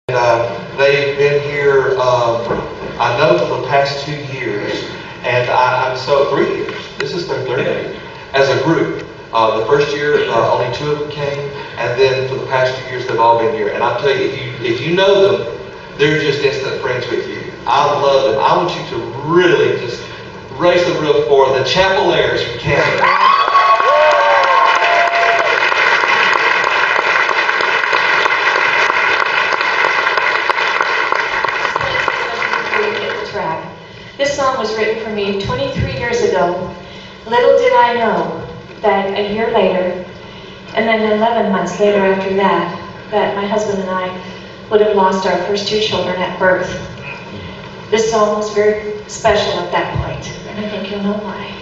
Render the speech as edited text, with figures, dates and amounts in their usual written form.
They've been here, I know, for the past 2 years, and I'm so 3 years. This is their 3rd year as a group. The first year, only 2 of them came, and then for the past 2 years, they've all been here. And I'll tell you, if you know them, they're just instant friends with you. I love them. I want you to really just raise the roof for the Chapelairs from Canada. This song was written for me 23 years ago. Little did I know that a year later, and then 11 months later after that, that my husband and I would have lost our first 2 children at birth. This song was very special at that point, and I think you'll know why.